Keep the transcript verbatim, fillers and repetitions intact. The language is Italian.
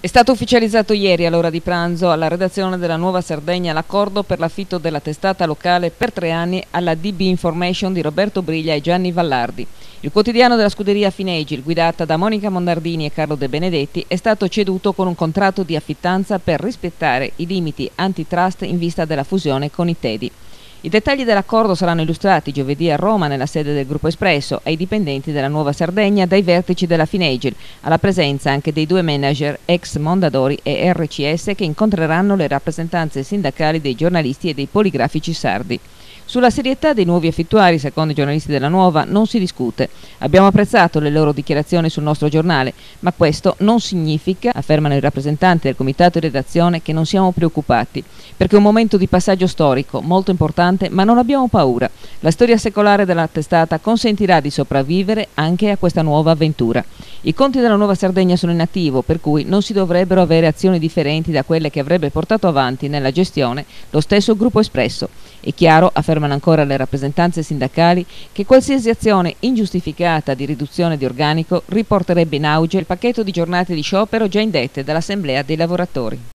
È stato ufficializzato ieri all'ora di pranzo alla redazione della Nuova Sardegna l'accordo per l'affitto della testata locale per tre anni alla D B Information di Roberto Briglia e Gianni Vallardi. Il quotidiano della scuderia Finagil, guidata da Monica Mondardini e Carlo De Benedetti, è stato ceduto con un contratto di affittanza per rispettare i limiti antitrust in vista della fusione con i Tedi. I dettagli dell'accordo saranno illustrati giovedì a Roma nella sede del Gruppo Espresso ai dipendenti della Nuova Sardegna dai vertici della Finagil, alla presenza anche dei due manager ex Mondadori e R C S che incontreranno le rappresentanze sindacali dei giornalisti e dei poligrafici sardi. Sulla serietà dei nuovi affittuari, secondo i giornalisti della Nuova, non si discute. Abbiamo apprezzato le loro dichiarazioni sul nostro giornale, ma questo non significa, affermano i rappresentanti del comitato di redazione, che non siamo preoccupati, perché è un momento di passaggio storico molto importante, ma non abbiamo paura. La storia secolare della testata consentirà di sopravvivere anche a questa nuova avventura. I conti della Nuova Sardegna sono in attivo, per cui non si dovrebbero avere azioni differenti da quelle che avrebbe portato avanti nella gestione lo stesso Gruppo Espresso. È chiaro, affermano ancora le rappresentanze sindacali, che qualsiasi azione ingiustificata di riduzione di organico riporterebbe in auge il pacchetto di giornate di sciopero già indette dall'Assemblea dei lavoratori.